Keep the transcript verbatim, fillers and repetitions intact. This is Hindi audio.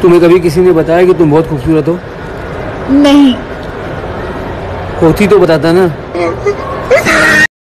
तुम्हें कभी किसी ने बताया कि तुम बहुत खूबसूरत हो? नहीं। होती तो बताता ना।